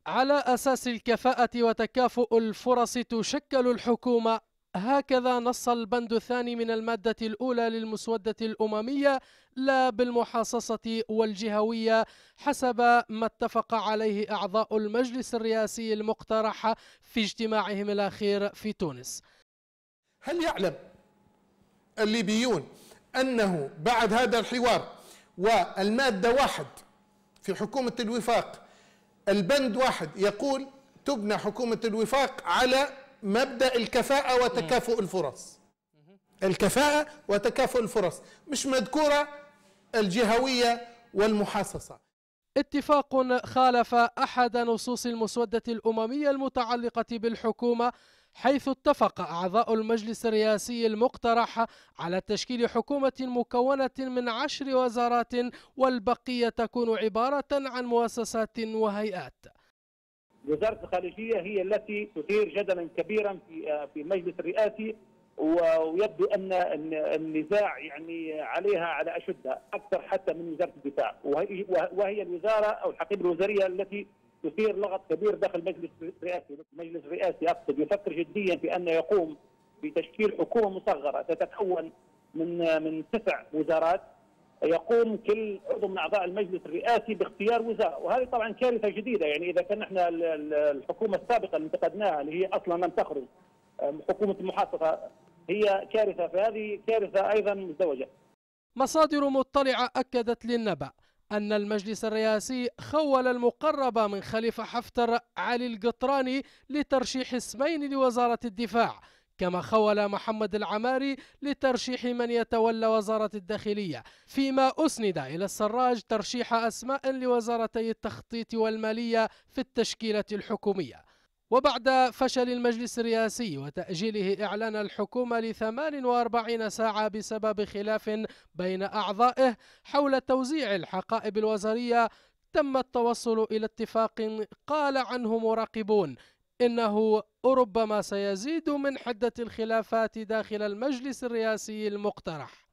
على أساس الكفاءة وتكافؤ الفرص تشكل الحكومة، هكذا نص البند الثاني من المادة الأولى للمسودة الأممية، لا بالمحاصصة والجهوية، حسب ما اتفق عليه أعضاء المجلس الرئاسي المقترح في اجتماعهم الأخير في تونس. هل يعلم الليبيون أنه بعد هذا الحوار والمادة 1 في حكومة الوفاق البند 1 يقول تبنى حكومة الوفاق على مبدأ الكفاءة وتكافؤ الفرص. الكفاءة وتكافؤ الفرص، مش مذكورة الجهوية والمحاصصة. اتفاق خالف أحد نصوص المسودة الأممية المتعلقة بالحكومة، حيث اتفق أعضاء المجلس الرئاسي المقترح على تشكيل حكومة مكونة من 10 وزارات، والبقية تكون عبارة عن مؤسسات وهيئات. وزارة الخارجية هي التي تثير جدلا كبيرا في المجلس الرئاسي، ويبدو ان النزاع يعني عليها على اشدها اكثر حتى من وزارة الدفاع، وهي الوزارة او الحقيبة الوزارية التي تثير لغط كبير داخل المجلس الرئاسي. المجلس الرئاسي اقصد يفكر جديا في ان يقوم بتشكيل حكومة مصغرة تتكون من 9 وزارات، يقوم كل عضو من اعضاء المجلس الرئاسي باختيار وزاره، وهذه طبعا كارثه جديده. يعني اذا كان احنا الحكومه السابقه اللي انتقدناها اللي هي اصلا لم تخرج، حكومه المحاصصه، هي كارثه، فهذه كارثه ايضا مزدوجه. مصادر مطلعه اكدت للنبأ أن المجلس الرئاسي خول المقرب من خليفة حفتر علي القطراني لترشيح اسمين لوزارة الدفاع، كما خول محمد العماري لترشيح من يتولى وزارة الداخلية، فيما أسند إلى السراج ترشيح أسماء لوزارتي التخطيط والمالية في التشكيلة الحكومية. وبعد فشل المجلس الرئاسي وتأجيله إعلان الحكومة ل48 ساعة بسبب خلاف بين أعضائه حول توزيع الحقائب الوزارية، تم التوصل إلى اتفاق قال عنه مراقبون إنه ربما سيزيد من حدة الخلافات داخل المجلس الرئاسي المقترح.